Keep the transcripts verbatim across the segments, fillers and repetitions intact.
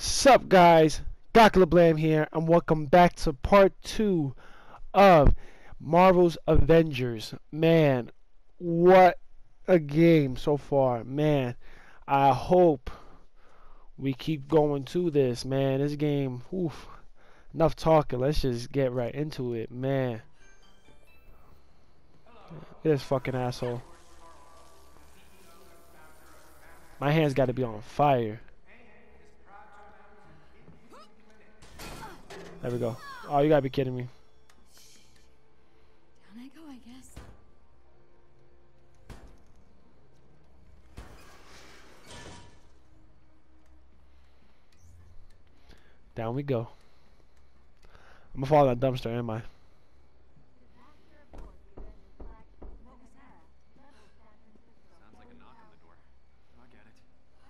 Sup guys, Gakla here, and welcome back to part two of Marvel's Avengers. Man, what a game so far, man. I hope we keep going to this, man. This game, oof, enough talking, let's just get right into it, man. This fucking asshole. My hands gotta be on fire. There we go. Oh, you gotta be kidding me. Down I go, I guess. Down we go. I'm gonna fall in that dumpster, am I? Sounds like a knock on the door. I'll get it.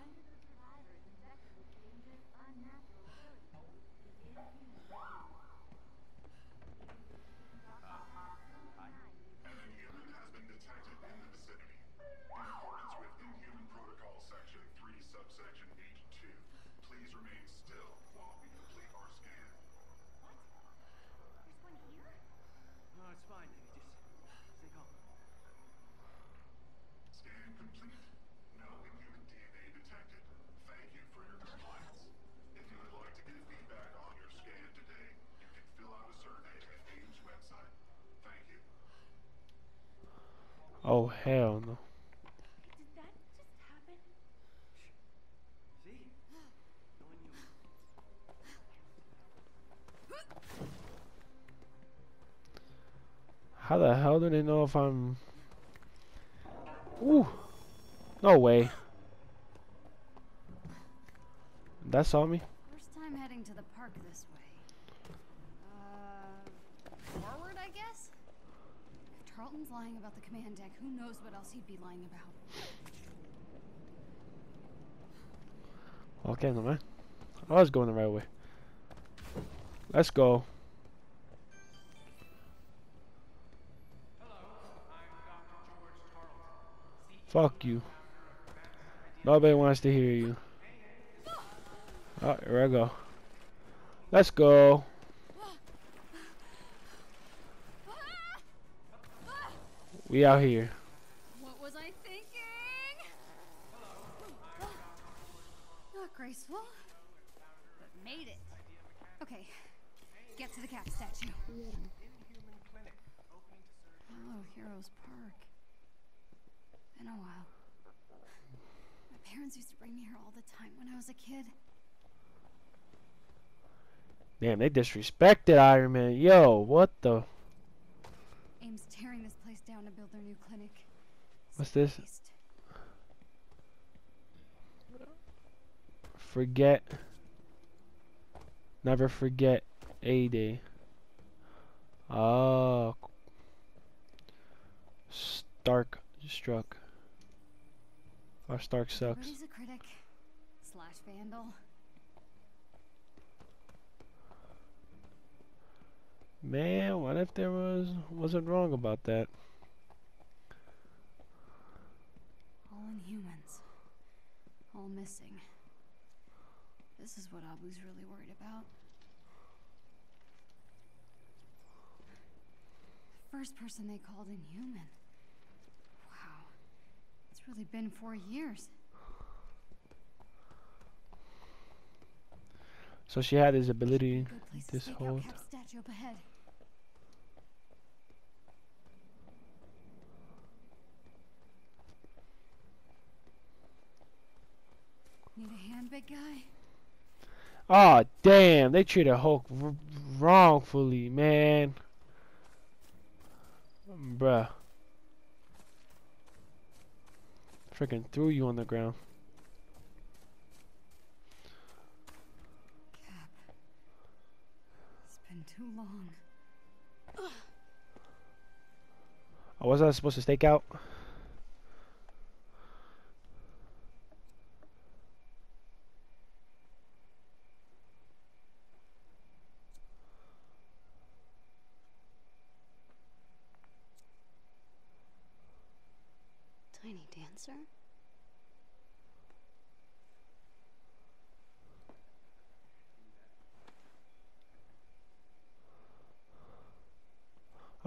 An inhuman has been detected in the vicinity. In accordance with Inhuman Protocol Section three, subsection H two, please remain still while we complete our scan. What? There's one here? No, it's fine. Just stay calm. Scan complete. No inhuman D N A detected. Thank you for your compliance. If you would like to give feedback on your scan today, you can fill out a survey at AIM's website. Thank you. Oh hell no. Did that just happen? See? No inhuman. How the hell do they know if I'm... Ooh. No way. That saw me? First time heading to the park this way. Uh, forward, I guess? If Tarleton's lying about the command deck, who knows what else he'd be lying about. Okay, no man. I was going the right way. Let's go. Fuck you. Nobody wants to hear you. Oh, here I go. Let's go. We out here. What was I thinking? Not graceful, but made it. Okay, get to the cat statue. Oh, Heroes Park. Been a while. My parents used to bring me here all the time when I was a kid. Damn, they disrespected Iron Man. Yo, what the... AIM's tearing this place down to build their new clinic. What's this? Waste. Forget. Never forget A-Day. Oh. Stark struck. Or Stark sucks. Everybody's a critic slash vandal. Man, what if there was wasn't wrong about that? All Inhumans. All missing. This is what Abu's really worried about. The first person they called Inhuman. Wow. It's really been four years. So she had his ability Good place to this stake whole out Cap's statue up ahead. Need a hand, big guy? Oh damn, they treated Hulk r wrongfully, man. Bruh. Freaking threw you on the ground. Cap. It's been too long. Oh, was I supposed to stake out? Tiny dancer?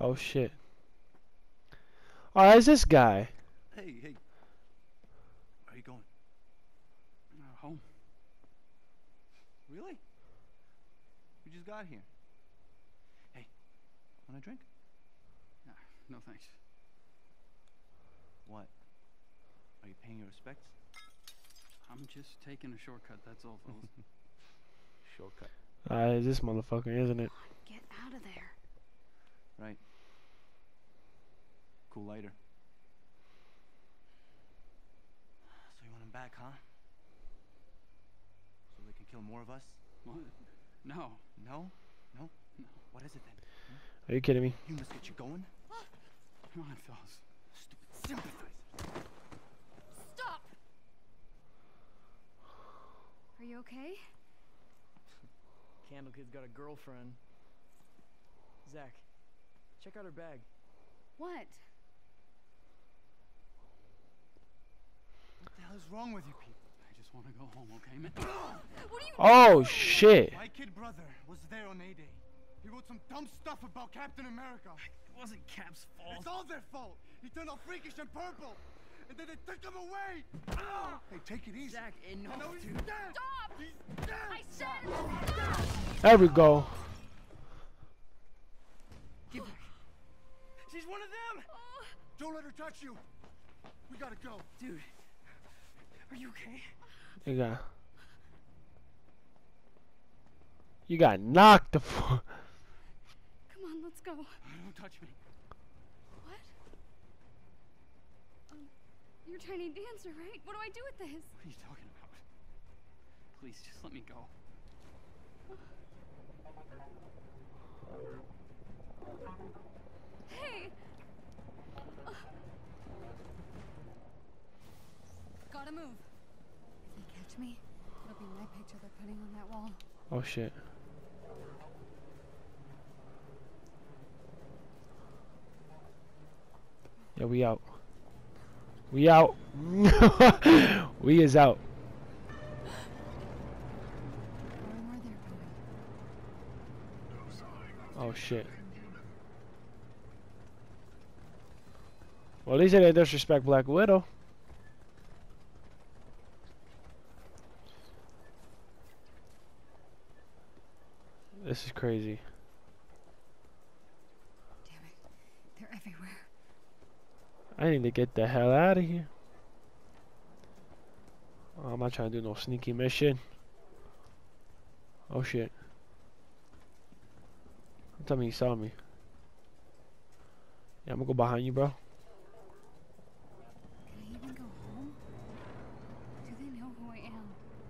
Oh shit. Oh, it's this guy. Hey, hey. Where are you going? Uh, home. Really? We just got here. Hey, want a drink? Nah, no thanks. What? Are you paying your respects? I'm just taking a shortcut, that's all, fellas. Shortcut. Ah, it's this motherfucker, isn't it? Get out of there. Right. Cool lighter. So you want him back, huh? So they can kill more of us? What? No. No? No? No. What is it then? Are you kidding me? You must get you going? Come on, fellas. Stupid sympathizer. Stop! Are you okay? Candle Kid's got a girlfriend. Zach, check out her bag. What? What the hell is wrong with you people? I just want to go home, okay, man? What are you Oh shit. My kid brother was there on A-Day. He wrote some dumb stuff about Captain America. It wasn't Cap's fault. It's all their fault. He turned all freakish and purple. And then they took him away. Hey, take it easy. Zach, enough, I know he's dude. dead. Stop! He's dead. I said stop! There we go. Get back. She's one of them! Oh, Don't let her touch you. We gotta go. Dude, are you okay? You got. You got knocked the fuck. come on, let's go. Don't touch me. What? Um, you're Tiny Dancer, right? What do I do with this? What are you talking about? Please, just let me go. Hey! Uh, gotta move. If they catch me, it'll be my picture they're putting on that wall. Oh shit. Yeah, we out. We out. We is out. Going where they're going. Oh shit. Well, at least they didn't disrespect Black Widow. This is crazy. Damn it. They're everywhere. I need to get the hell out of here. Oh, I'm not trying to do no sneaky mission. Oh shit. Don't tell me he saw me. Yeah, I'm gonna go behind you, bro. Can I even go home? Do they know who I am?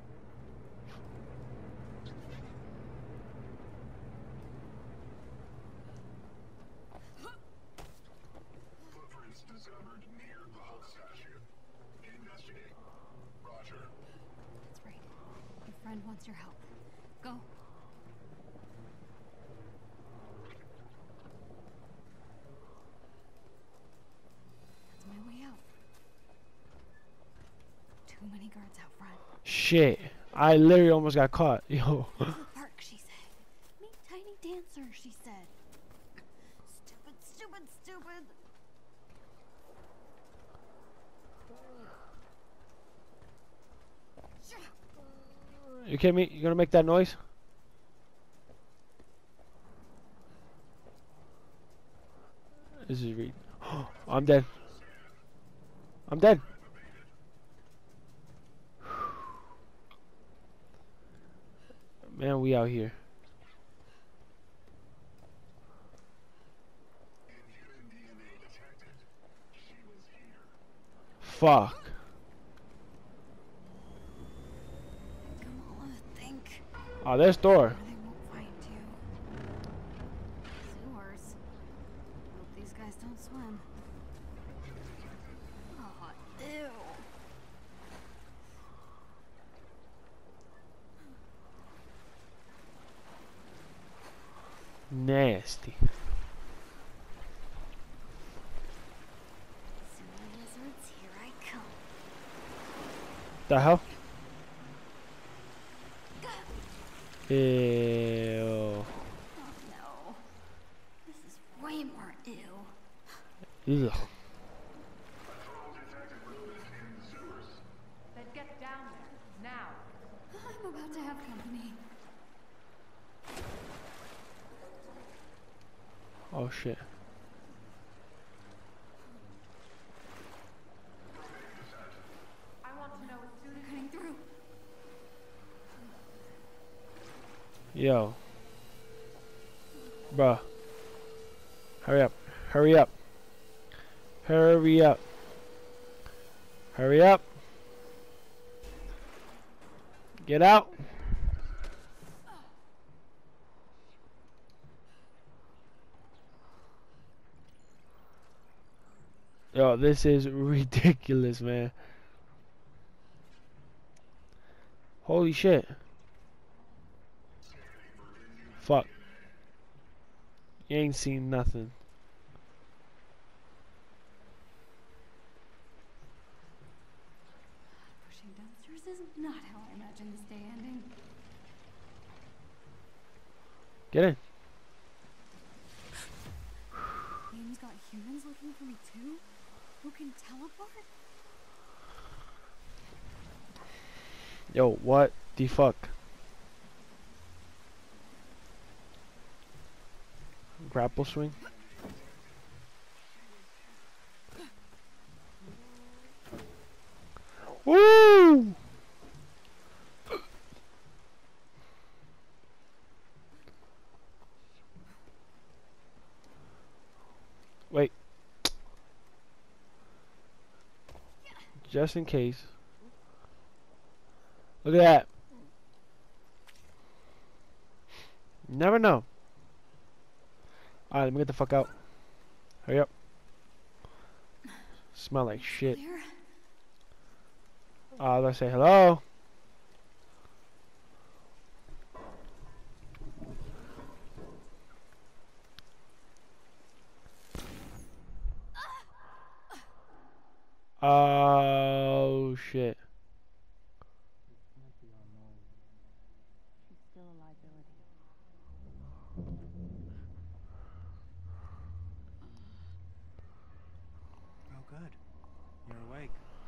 Footprints discovered near the Hulk statue. Investigate. Roger. That's right. Your friend wants your help. Go. That's my way out. Too many guards out front. Shit. I literally almost got caught. Yo. The park, she said. Meet Tiny Dancer, she said. Stupid, stupid, stupid. You kidding me? You gonna make that noise? This is re- I'm dead. I'm dead. Man, we out here. Inhuman D N A detected. She was here. Fuck. Kamala, think. Oh, there's Thor. Where they won't find you. Sewers. Hope these guys don't swim. Oh, ew. Nasty. Sewer lizards, here I come. The hell? Ew. Oh no. This is way more Ew. Ugh. Then get down there, now. I'm about to have company. Oh shit. I want to know as soon as Cutting through. Yo. Bruh. Hurry up. Hurry up. Hurry up. Hurry up. Get out. Yo, this is ridiculous, man. Holy shit. Fuck. You ain't seen nothing. Pushing downstairs is not how I imagined this day ending. Get in. Ames got humans looking for me too? Who can teleport? Yo, what the fuck? Grapple swing? Woo! Wait. Just in case. Look at that. Never know. Alright, let me get the fuck out. Hurry up. Smell like shit. Clear? Uh, let's say hello. Oh shit. she's still a liability. Oh, good. You're awake.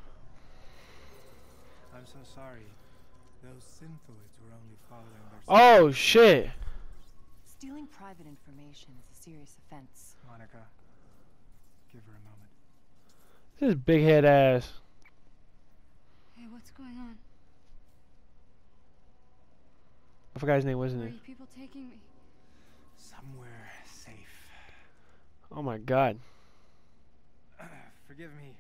I'm so sorry. Those synthoids were only following their... Oh shit. Stealing private information is a serious offense. Monica, give her a moment. This big head ass. Hey, what's going on? I forgot his name, wasn't Where are it? you people taking me? Somewhere safe. Oh my god. Forgive me.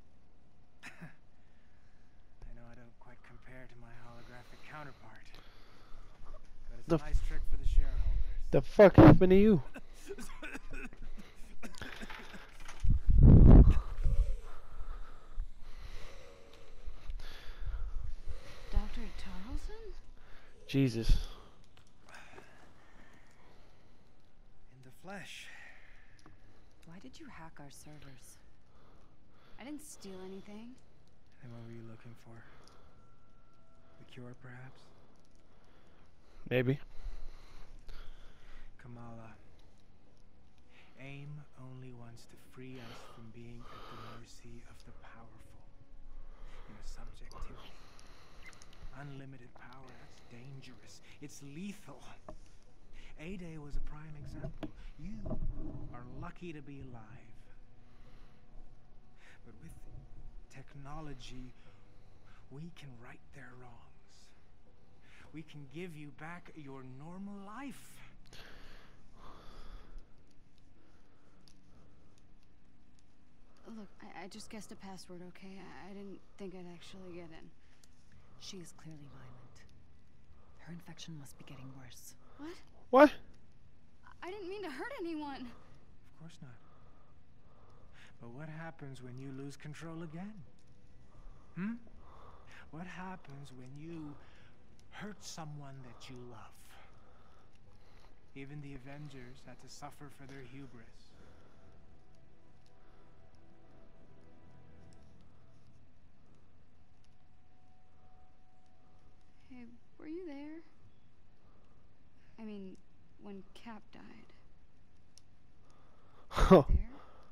I know I don't quite compare to my holographic counterpart. But it's The a nice trick for the shareholders. The fuck happened to you? Doctor Tarleton? Jesus. In the flesh. Why did you hack our servers? I didn't steal anything. And what were you looking for? The cure, perhaps? Maybe. Kamala. AIM only wants to free us from being at the mercy of the powerful. In a subjectivity. Unlimited power, that's dangerous. It's lethal. A-Day was a prime example. You are lucky to be alive. But with technology, we can right their wrongs. We can give you back your normal life. Look, I, I just guessed a password, okay? I, I didn't think I'd actually get in. She is clearly violent. Her infection must be getting worse. What? What? I didn't mean to hurt anyone. Of course not. But what happens when you lose control again? Hmm? What happens when you hurt someone that you love? Even the Avengers had to suffer for their hubris. Hey, were you there? I mean, when Cap died. Oh. There?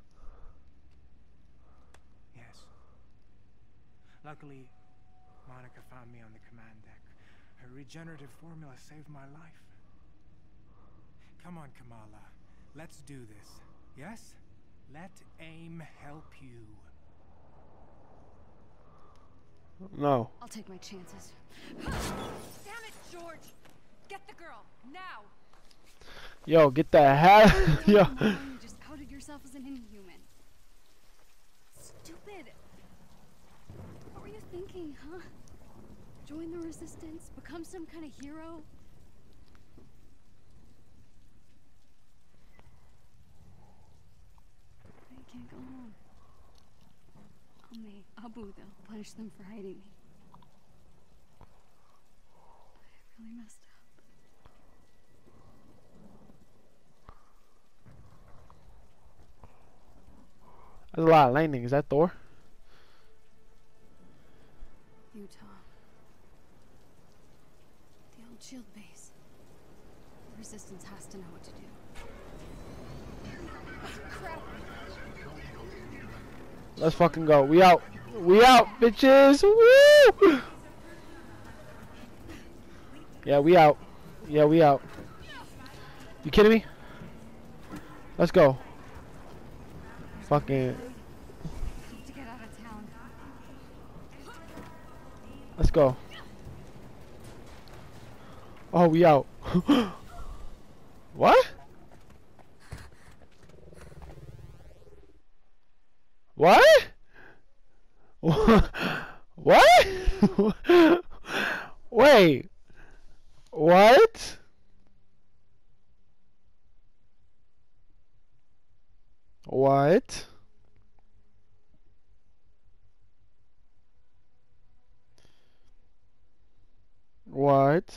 Yes. Luckily, Monica found me on the command deck. Her regenerative formula saved my life. Come on, Kamala. Let's do this. Yes? Let AIM help you. No. I'll take my chances. Damn it, George! Get the girl, now! Yo, get the hell. Yo. You just outed yourself as an inhuman. Stupid. What were you thinking, huh? Join the resistance? Become some kind of hero? I can't go home. Omni, Abu, they'll punish them for hiding me. I really messed up. There's a lot of lightning. Is that Thor? Utah. The old shield base. The resistance has to know what to do. Crap. Let's fucking go. We out. We out, bitches. Woo! Yeah, we out. Yeah, we out. You kidding me? Let's go. Fucking. To get out of town. Let's go. Oh, we out. What? What? What? Wait. What? What? What?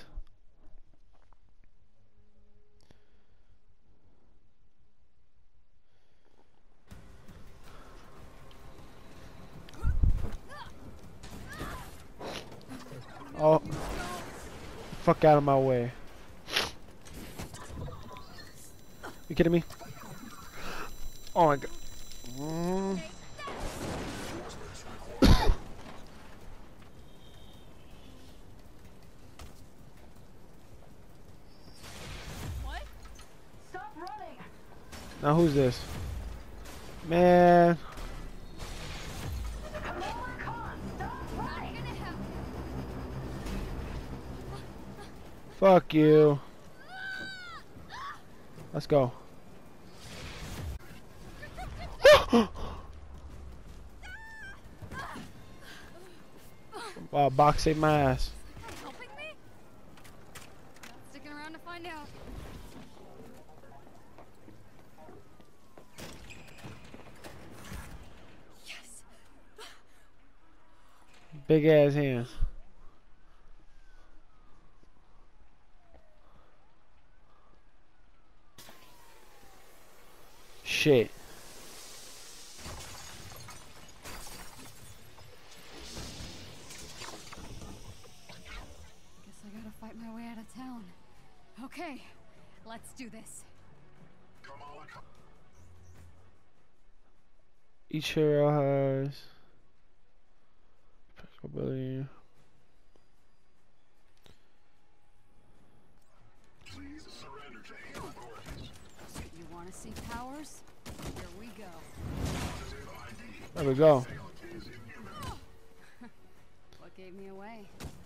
Oh, fuck out of my way. You kidding me? Oh my god. Mm. What? Stop running! Now who's this? Man. Fuck you. Let's go. Wow, box saved my ass. Helping me? Not sticking around to find out. Yes. Big ass hands. Shit. Guess I gotta fight my way out of town. Okay, let's do this. Kamala, Ka- Each hero has special ability. please surrender to AIM authorities. You wanna see powers? Here we go. Positive I D. There we go. Is inhuman. What gave me away?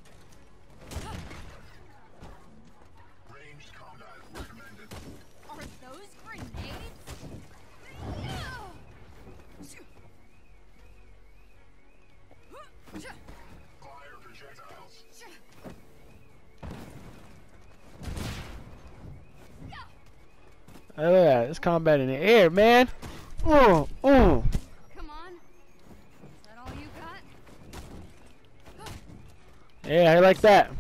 Ranged combat recommended. Are those grenades? Fire projectiles. Hey, look at that. It's combat in the air, man. Oh, oh. Come on. Is that all you got? Yeah, I like that.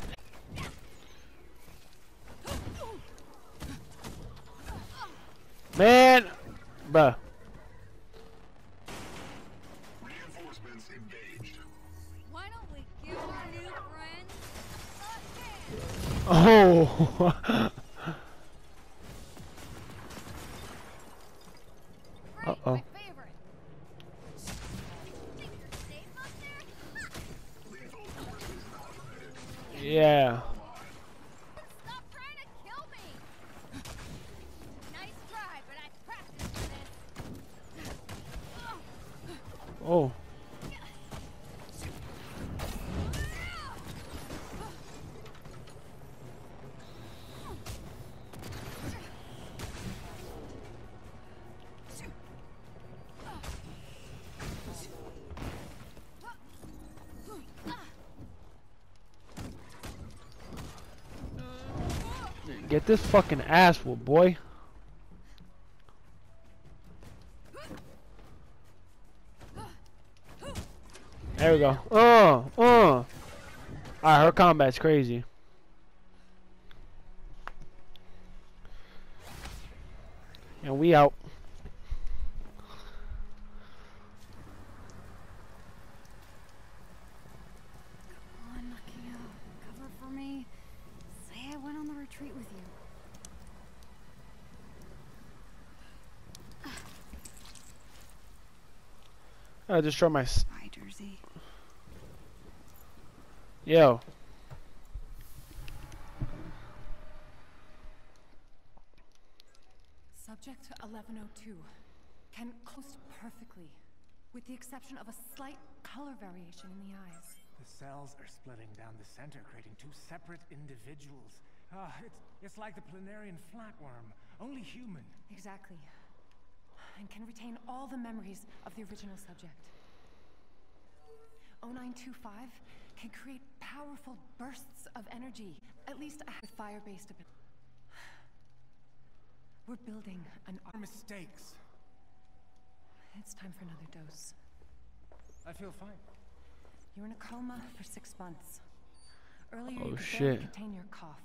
Man, bruh. Reinforcements engaged. Why don't we give our new friend a hand? Oh. great. Uh-oh. My favorite. Think you're safe up there? Yeah. Stop trying to kill me. Nice try, but I practiced for this. Oh. Get this fucking ass whooped, boy. There we go. Uh, uh. Alright, her combat's crazy. And we out. Come on, Nakia. Cover for me. Say I went on the retreat with you. I destroy my. S Bye, Jersey. Yo. Subject eleven oh two can close perfectly, with the exception of a slight color variation in the eyes. The cells are splitting down the center, creating two separate individuals. Ah, it's, it's like the planarian flatworm, only human. Exactly. And can retain all the memories of the original subject. oh nine two five can create powerful bursts of energy, at least a fire-based ability. We're building an Our mistakes. It's time for another dose. I feel fine. You're in a coma for six months. Earlier, Oh, you could shit. barely contain your cough.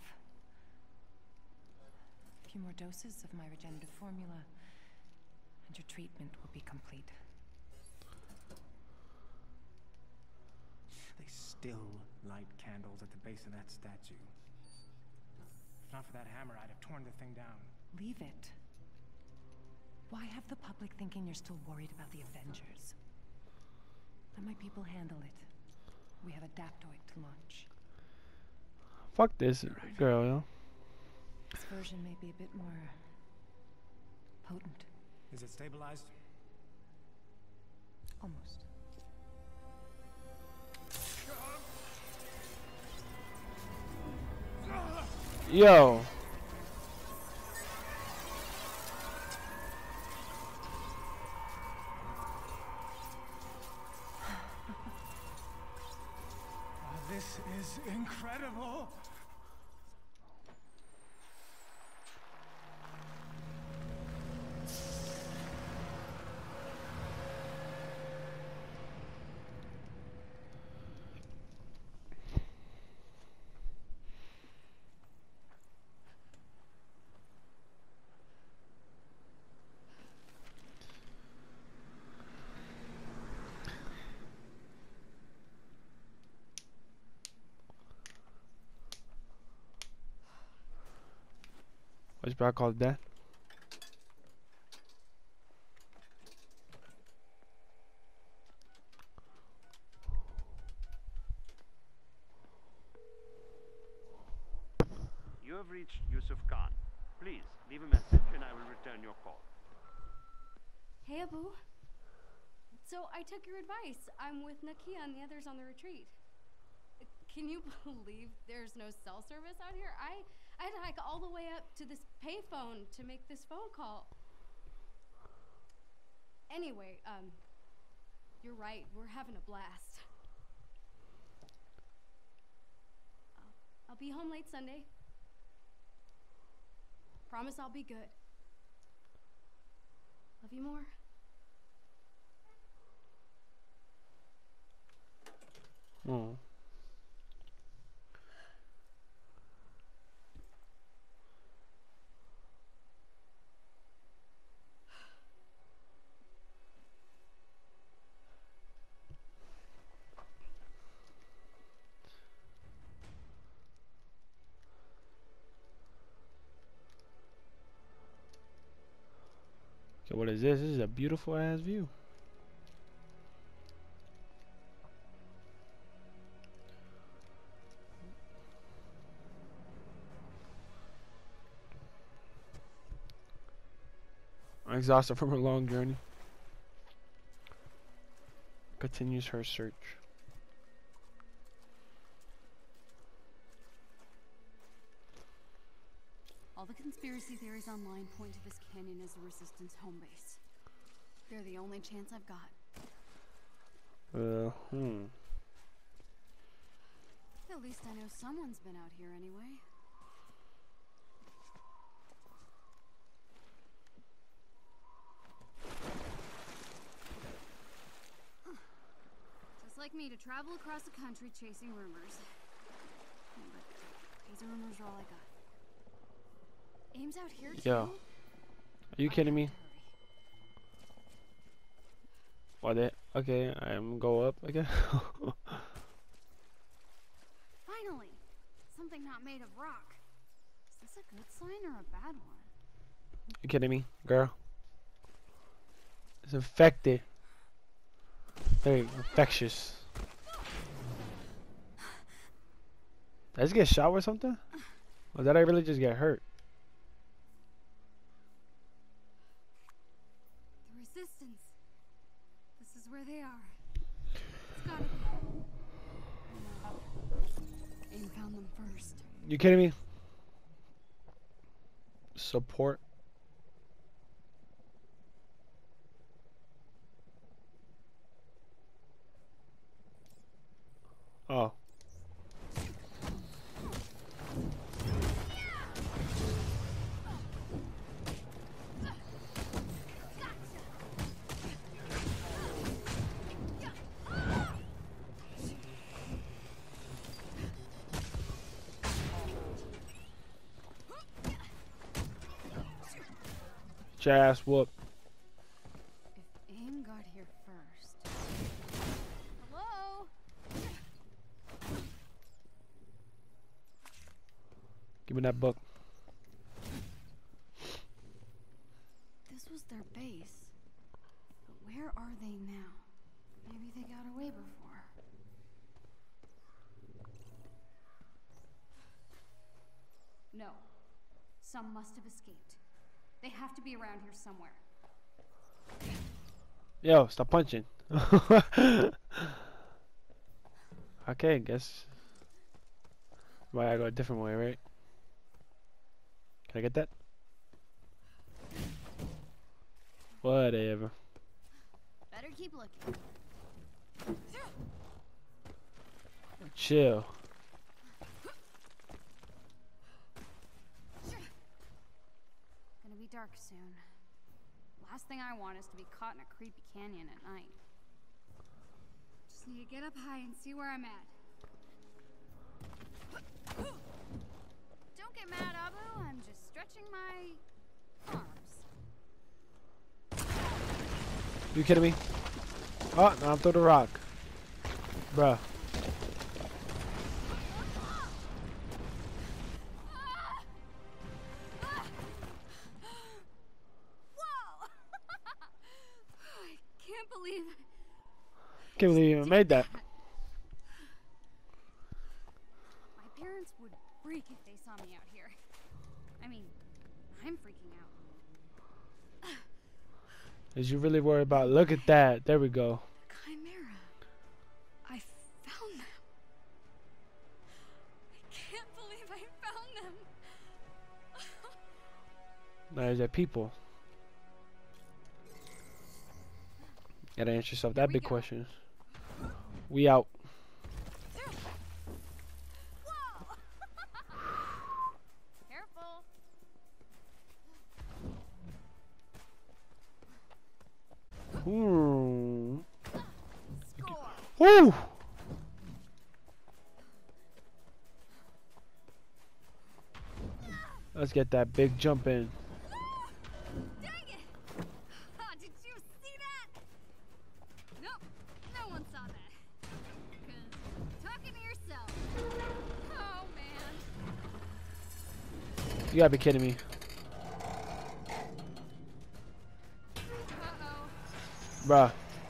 A few more doses of my regenerative formula, and your treatment will be complete. They still light candles at the base of that statue. If not for that hammer, I'd have torn the thing down. Leave it. Why have the public thinking you're still worried about the Avengers? Let my people handle it. We have Adaptoid to launch. Fuck this girl, yo. This version may be a bit more potent. Is it stabilized? Almost. Yo. Oh, this is incredible! What's Brock called that? You have reached Yusuf Khan. Please, leave a message and I will return your call. Hey, Abu. So I took your advice. I'm with Nakia and the others on the retreat. Can you believe there's no cell service out here? I, I had to hike all the way up to this payphone to make this phone call. Anyway, um, you're right. We're having a blast. I'll, I'll be home late Sunday. Promise I'll be good. Love you more. Oh. Okay, what is this? This is a beautiful ass view. I'm exhausted from her long journey. Continues her search. All the conspiracy theories online point to this canyon as a resistance home base. They're the only chance I've got. Uh, hmm. At least I know someone's been out here anyway. Just like me to travel across the country chasing rumors. Yeah, but these rumors are all I got. Aim's out here too? Yo. Are you kidding me? What the? Okay, I'm go up again. Finally! Something not made of rock. Is this a good sign or a bad one? You kidding me, girl? It's infected. Very infectious. Did I just get shot or something? Or did I really just get hurt? The resistance. This is where they are. It's gotta be. No. Aim found them first. You kidding me? Support. Oh. Get your ass whoop. If Aim got here first. Hello? Give me that book. This was their base. But where are they now? Maybe they got away before. No. Some must have escaped. They have to be around here somewhere. Yo, stop punching. Okay, guess. Why I go a different way, right? Can I get that? Whatever. Better keep looking. Chill. Gonna be dark soon. Last thing I want is to be caught in a creepy canyon at night. Just need to get up high and see where I'm at. Don't get mad, Abu. I'm just stretching my arms. You kidding me? Oh, no, I'm through the rock. Bruh. Can't believe you even made that. My parents would freak if they saw me out here. I mean, I'm freaking out. Is you really worried about? Look at that. There we go. Chimera. I found them. I can't believe I found them. Now there's that people. Gotta answer yourself that big go. question. We out. Whoa! Careful. Hmm. Score. Woo! Let's get that big jump in. Dang it! Ah, did you see that? Nope, no one saw that. 'Cause talking to yourself. Oh man. You gotta be kidding me. Bruh.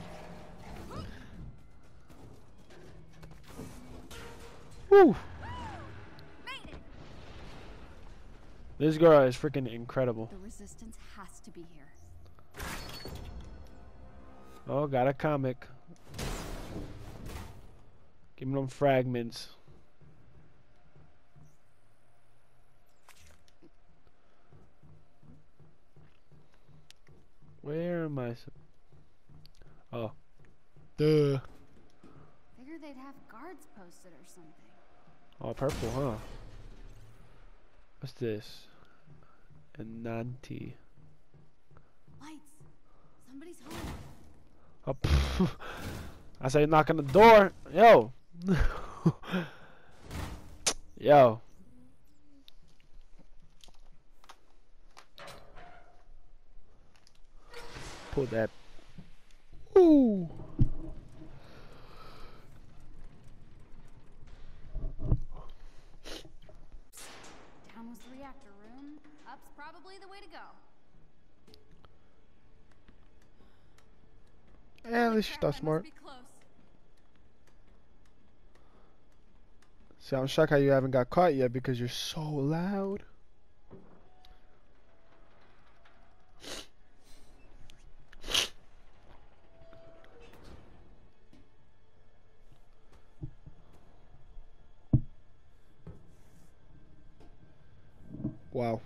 Woo. Made it! This girl is freaking incredible. The resistance has to be here. Oh, got a comic. Give me them fragments. Where am I? Oh. Duh. Figured they'd have guards posted or something. Oh, purple, huh? What's this? Ananti. Lights! Somebody's home. Oh, pff. I say knock on the door. Yo. Yo. Pull that. Ooh. Down was the reactor room. Up's probably the way to go. Yeah, at least you Crap, thought I must smart. be close. See, I'm shocked how you haven't got caught yet because you're so loud. Wow.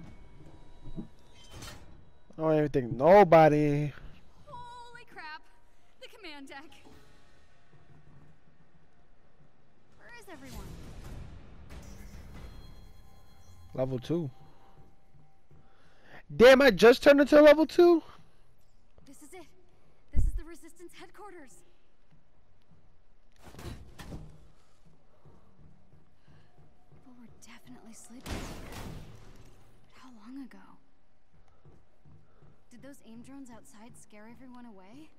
I don't even think nobody. Holy crap! The command deck. Where is everyone? Level two. Damn, I just turned into level two? This is it. This is the Resistance headquarters. People were definitely sleeping here. But how long ago? Did those AIM drones outside scare everyone away?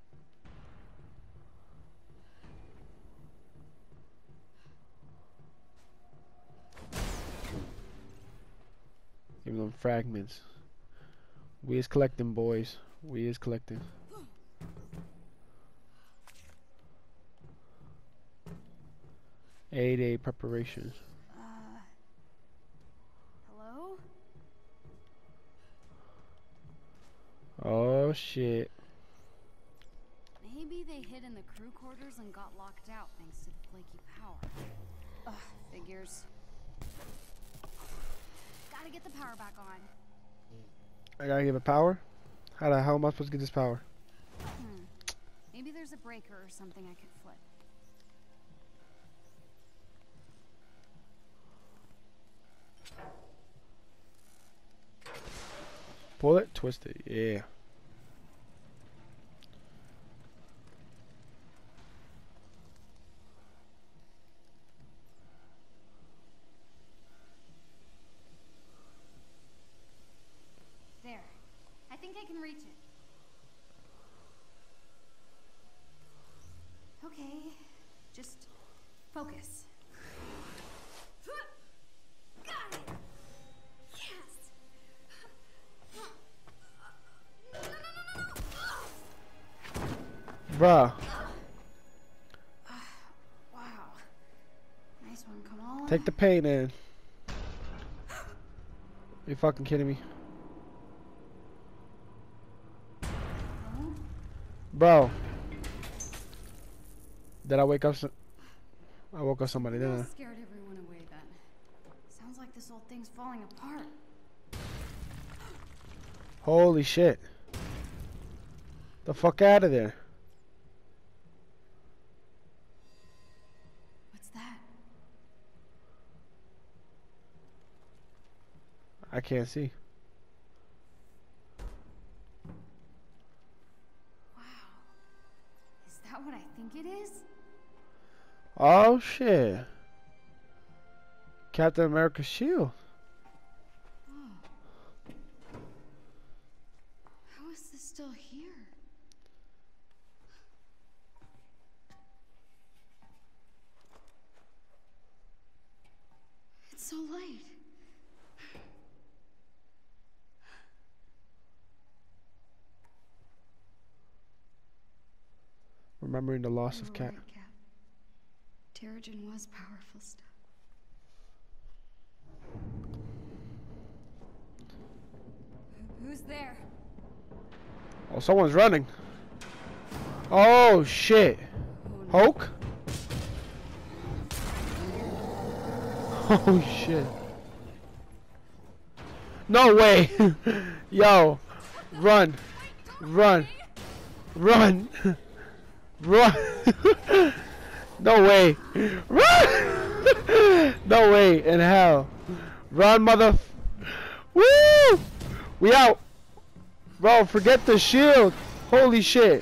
Give me them fragments. We is collecting, boys. We is collecting. Eight day preparations. Uh. Hello? Oh shit. Maybe they hid in the crew quarters and got locked out thanks to the flaky power. Ugh, figures. Gotta get the power back on. I gotta give it power? How the hell am I supposed to get this power? Hmm. Maybe there's a breaker or something I could flip. Pull it, twist it, yeah. There. I think I can reach it. Okay. Just focus. Got it! Yes! No, no, no, no, no! Bruh. Wow. Nice one, come on. Take the pain in. You fucking kidding me? No? Bro. Did I wake up some I woke up somebody, didn't I? That scared everyone away then. Sounds like this old thing's falling apart. Holy shit. The fuck out of there. What's that? I can't see. Wow. Is that what I think it is? Oh shit. Captain America's shield. Oh. How is this still here? It's so light. Remembering the loss You of were Cat. right, Cap. Terrigen was powerful stuff. Who- Who's there? Oh, someone's running. Oh shit. Oh, no. Hulk? Oh shit. No way. Yo. Run. Run. Run. Run. No way. Run. No way in hell. Run, mother. Woo! We out. Bro, forget the shield. Holy shit.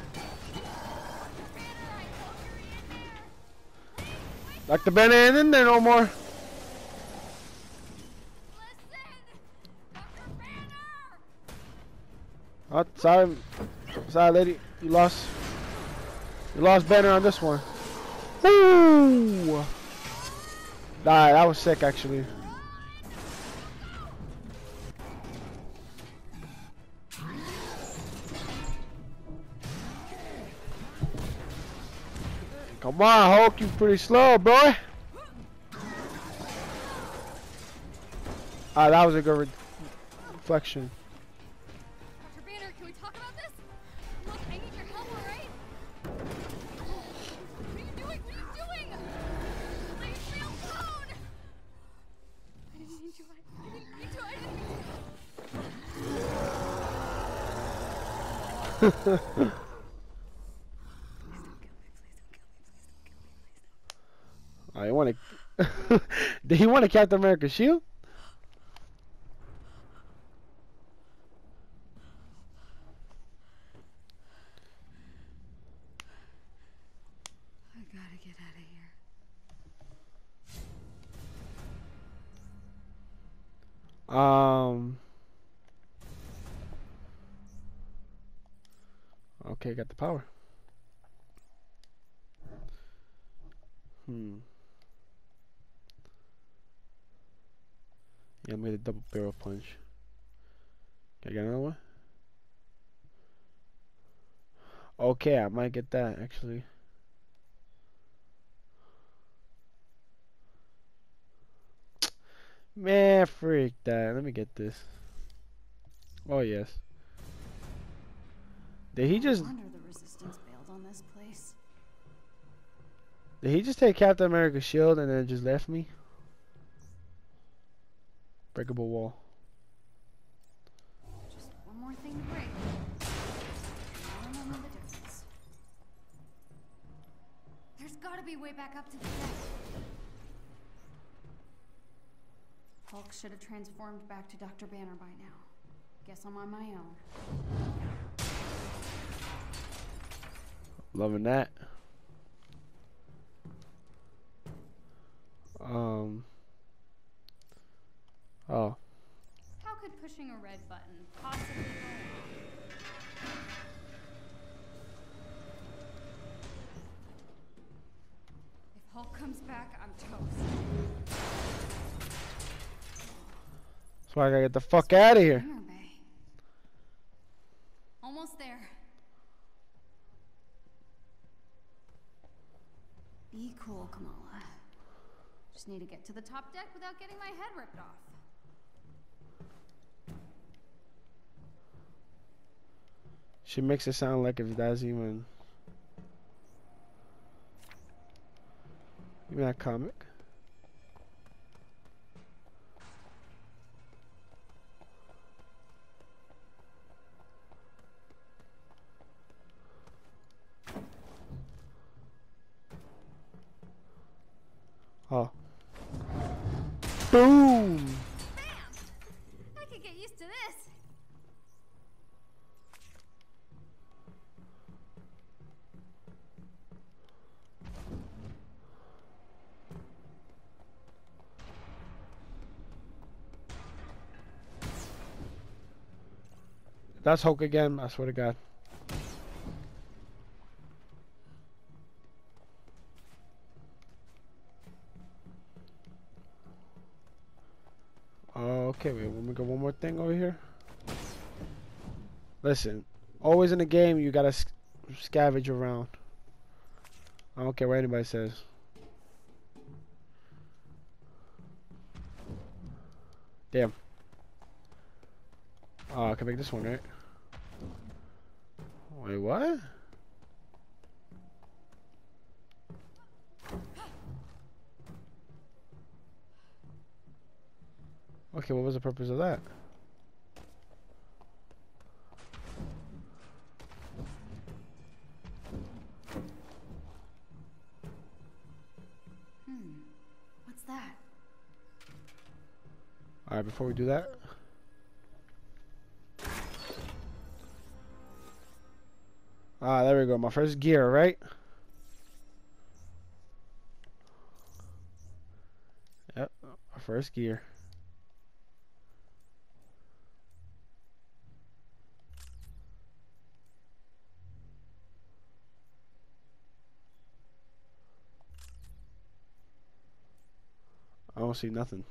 Doctor Banner ain't in there no more. Oh, sorry. Sorry, lady. You lost. You lost Banner on this one. Woo! Nah, that was sick, actually. Come on, Hulk. You pretty slow, boy. Ah, that was a good re reflection. Doctor Banner, can we talk about this? Look, I need your help, alright? What are you doing? What are you doing? Leave me alone! I didn't mean to. I, I didn't mean to. I didn't mean to. Please don't kill me. Please don't kill me. Please don't kill me. Please don't kill me. I want to. Did he want to Captain America's shield? I gotta get out of here. Um. Okay, got the power. Hmm. Yeah, I made a double barrel punch. Can I get another one? Okay, I might get that actually. Man, freak that. Let me get this. Oh, yes. Did he just... No wonder the Resistance bailed on this place. Did he just take Captain America's shield and then just left me? Breakable wall. Just one more thing to break. Now I know the difference. There's gotta be a way back up to the deck. Hulk should have transformed back to Doctor Banner by now. Guess I'm on my own. Loving that. Um. Oh. How could pushing a red button possibly go wrong? If Hulk comes back, I'm toast. That's why I gotta get the fuck out of here. Hangar bay. Almost there. Be cool, Kamala. Just need to get to the top deck without getting my head ripped off. She makes it sound like if that's even even that comic. Oh. Boom! Bam! I could get used to this. That's Hulk again, I swear to God. Okay, wait, let me go one more thing over here. Listen, always in the game, you gotta sc scavenge around. I don't care what anybody says. Damn. Oh, I can make this one, right? Wait, what? Okay, what was the purpose of that? Hmm. What's that? Alright, before we do that. Ah, there we go. My first gear, right? Yep, our first gear. I don't see nothing.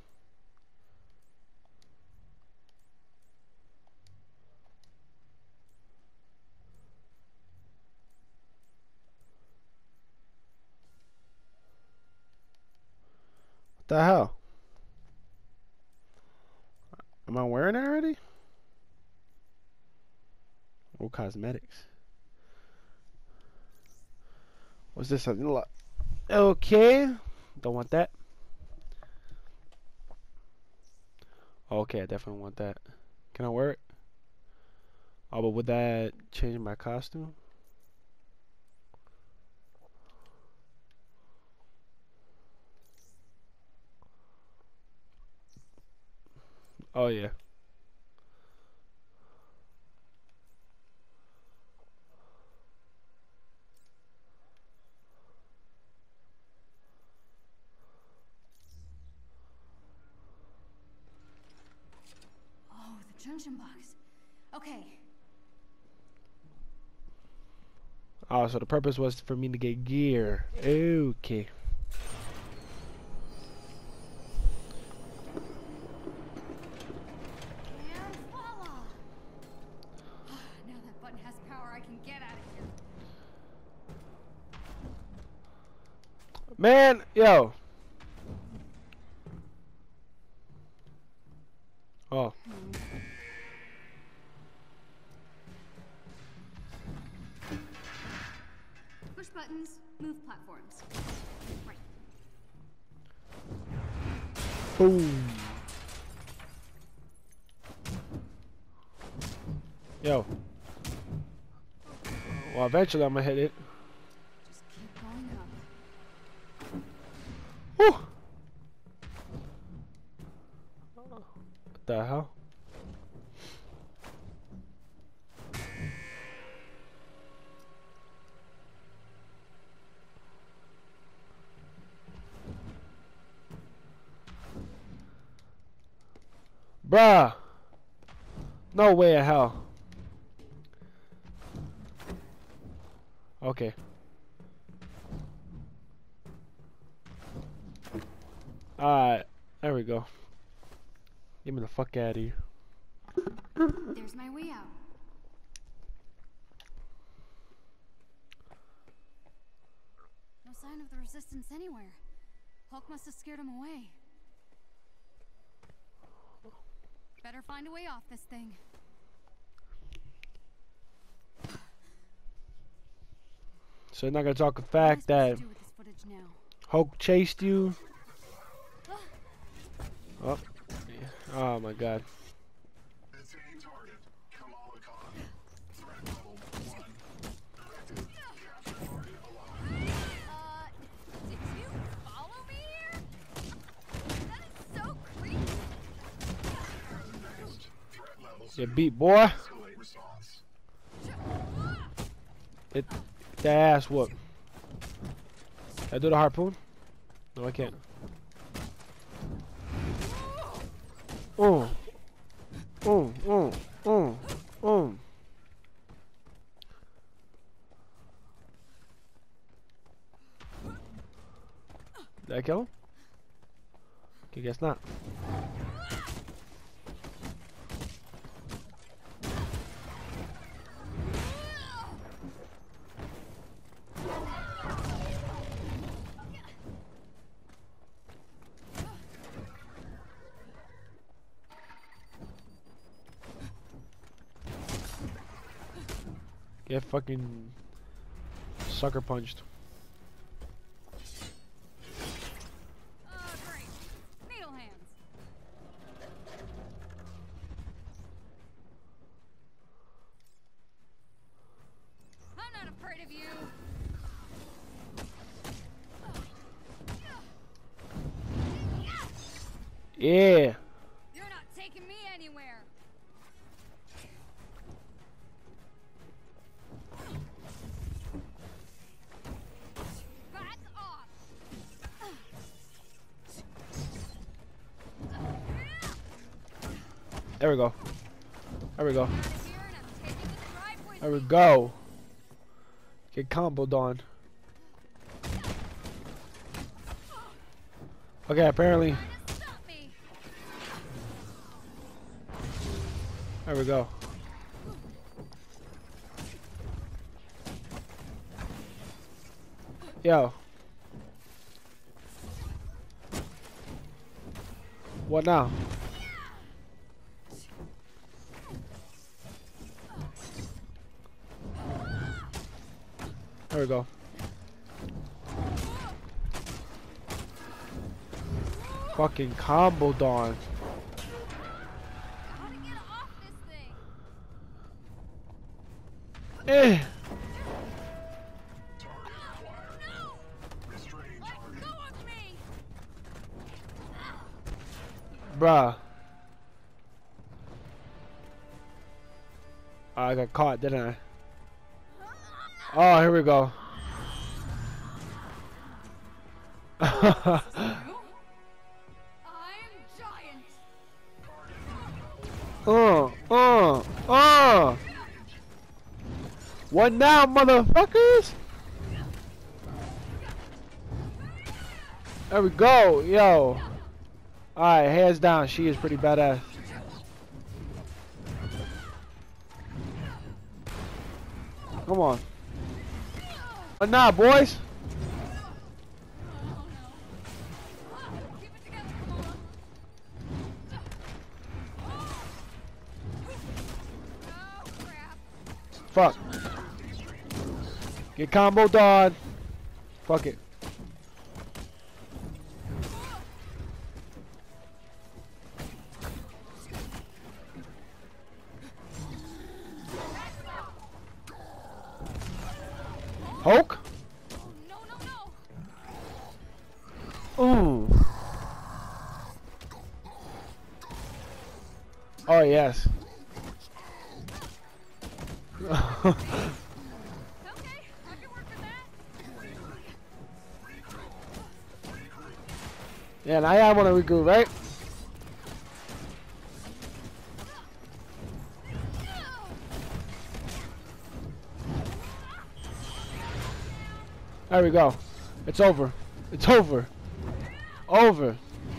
What the hell? Am I wearing it already? Oh, cosmetics. What's this? Okay. Don't want that. Okay, I definitely want that. Can I wear it? Oh, but would that change my costume? Oh, yeah. Oh, the junction box. Okay. Oh, so the purpose was for me to get gear. Okay. And voila! Now that button has power, I can get out of here. Man, yo. Oh. Push buttons, move platforms. Right. Boom. Yo. Well, eventually I'm gonna hit it. Just keep going up. Whew. What the hell? Bruh. No way in hell. Okay. Alright. There we go. Get me the fuck out of here. There's my way out. No sign of the resistance anywhere. Hulk must have scared him away. Better find a way off this thing. So you're not gonna talk the What am I fact supposed that to do with this footage now? Hulk chased you. Oh, yeah. Oh my god. Missing target. Kamala Khan. Threat level one. Directive. Capture target alive. Uh, did you follow me here? That is so creepy. Next. Threat level You beat boy. escalate response. It that ass whoop. Can I do the harpoon? No, I can't. Oh. Oh, oh, oh, oh. Did I kill him? Okay, guess not. Get fucking sucker punched. Oh, great. Needle hands. I'm not afraid of you. Yeah. You're not taking me anywhere. Back off. There we go. There we go. Out of here and I'm taking this ride with There we me. go. Get comboed on. Okay, apparently. Trying to stop me. There we go. Yo. What now? There we go. Fucking combo Dawn. Gotta get off this thing. Eh. No! Let go of me! Bruh. I got caught, didn't I? Oh, here we go. I'm giant. uh, uh, uh. What now, motherfuckers? There we go, yo. Alright, hands down. She is pretty badass. Come on. But nah, boys. Oh no. Keep it together, come on. Oh crap. Fuck. Get combo dog. Fuck it. Hulk? No, no, no. Ooh. Oh yes. Okay, I can work with that. Yeah, and I want to regroup, right? There we go. It's over. It's over. Over.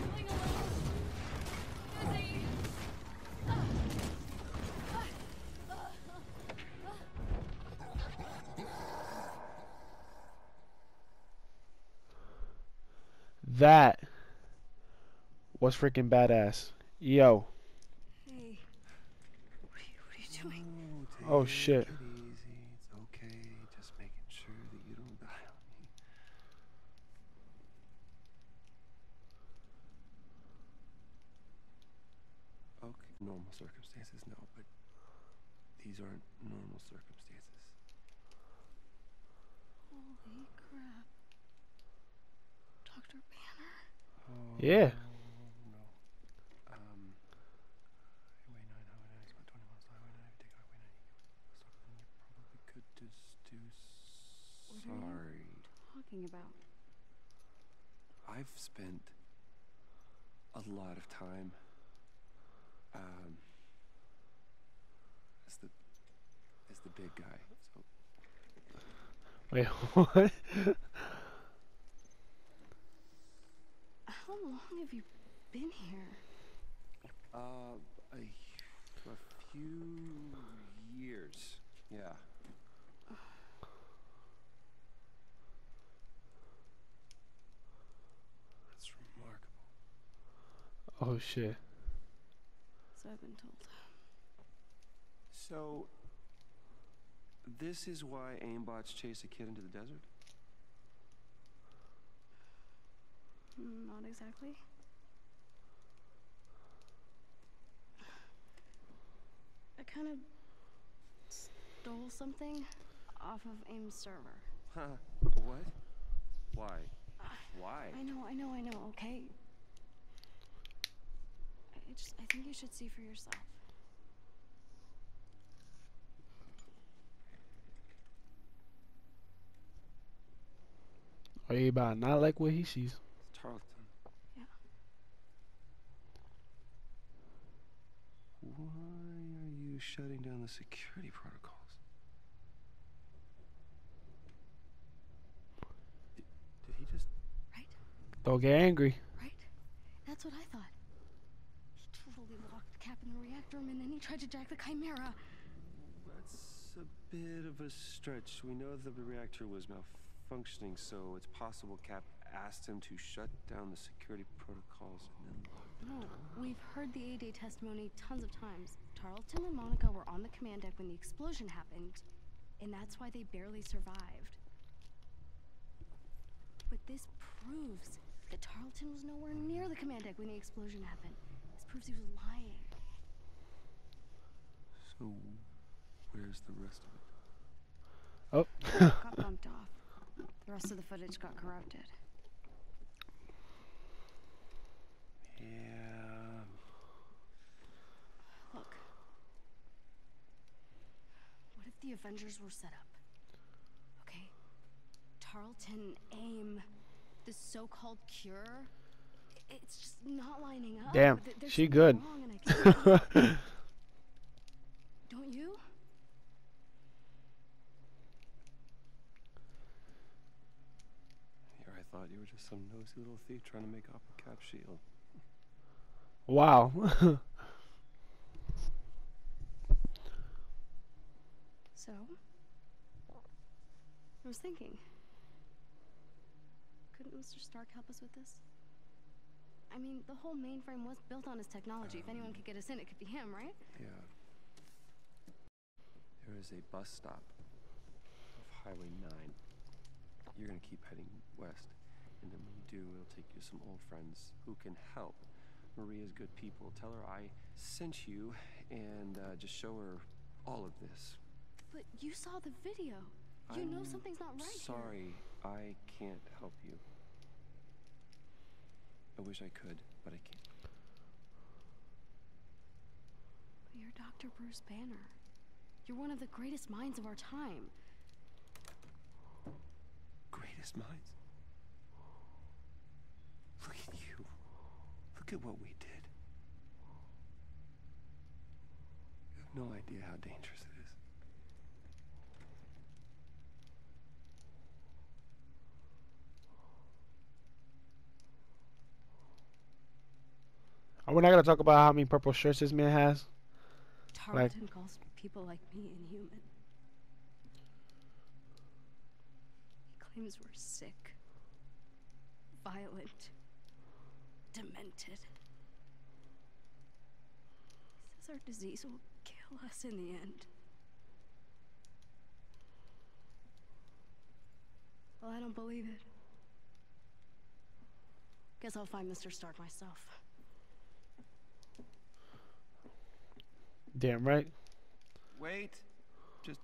That was freaking badass. Yo. Hey, what are you, what are you doing? Oh shit. Take it easy. It's okay. Just making sure that you don't die on me. Okay, normal circumstances, no, but these aren't normal circumstances. Holy crap. Doctor Banner? Oh, Yeah. no. Um, Highway nine, Highway nine, it's about twenty miles to Highway nine. If you take Highway nine, you probably could just do. What are Sorry. Talking about. I've spent a lot of time um, as the as the big guy. So Wait, what? How long have you been here? uh, a, a few years, yeah. That's remarkable. Oh shit. So I've been told. So This is why aimbots chase a kid into the desert? Mm, Not exactly. I kind of stole something off of AIM's server. Huh? What? Why? Why? I know, I know, I know, okay? I just, I think you should see for yourself. Or you about not like what he sees. It's Tarleton. Yeah. Why are you shutting down the security protocols? Did, did he just... Right? Don't get angry. Right? That's what I thought. He totally locked Cap in the reactor room and then he tried to jack the Chimera. That's a bit of a stretch. We know the reactor was malfunctioning, so it's possible Cap asked him to shut down the security protocols and then locked the No, door. we've heard the A-Day testimony tons of times. Tarleton and Monica were on the command deck when the explosion happened, and that's why they barely survived. But this proves that Tarleton was nowhere near the command deck when the explosion happened. This proves he was lying. So, where's the rest of it? Oh. Got bumped off. The rest of the footage got corrupted. Yeah. Look. What if the Avengers were set up? Okay? Tarleton, AIM, the so-called cure. i- It's just not lining up. Damn, Th- there's she something good. wrong and I can't- Don't you? Here, I thought you were just some nosy little thief trying to make off with Cap's shield. Wow. So? I was thinking. Couldn't Mister Stark help us with this? I mean, the whole mainframe was built on his technology. If anyone could get us in, it could be him, right? Yeah. There is a bus stop of Highway nine. You're gonna keep heading west, and then when you do, it'll take you to some old friends who can help. Maria's good people. Tell her I sent you, and uh, just show her all of this. But you saw the video. You know I'm something's not right here. Sorry, I can't help you. I wish I could, but I can't. But you're Doctor Bruce Banner. You're one of the greatest minds of our time. Greatest minds? Look at you. Look at what we did. You have no idea how dangerous it is. We're not gonna talk about how many purple shirts this man has. Tarleton calls people like me inhuman. He claims we're sick, violent, demented. He says our disease will kill us in the end. Well, I don't believe it. Guess I'll find Mister Stark myself. Damn right. Wait. Just...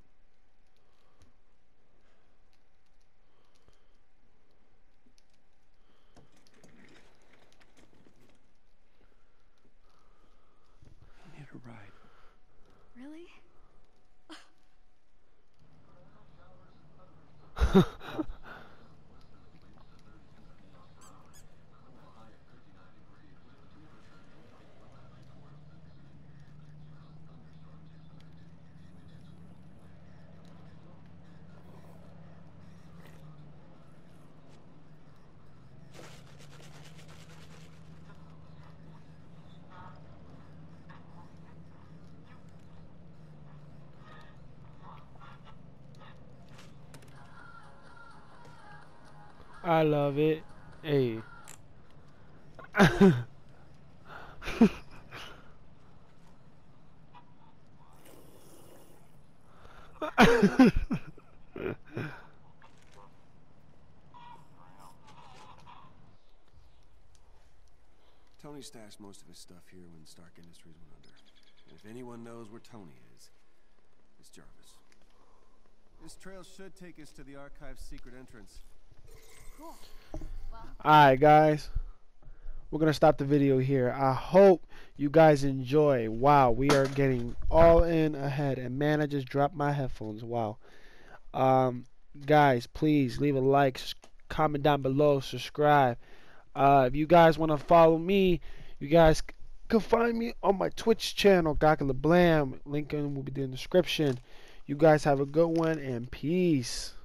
I need a ride. Really? I love it. Hey. Tony stashed most of his stuff here when Stark Industries went under. And if anyone knows where Tony is, it's Jarvis. This trail should take us to the archive's secret entrance. Cool. Well, Alright, guys. We're going to stop the video here. I hope you guys enjoy. Wow, we are getting all in ahead. And man, I just dropped my headphones. Wow. Um, guys, please leave a like, comment down below, subscribe. Uh, if you guys want to follow me, you guys c- can find me on my Twitch channel, Gakla Blam. Link in will be in the description. You guys have a good one and peace.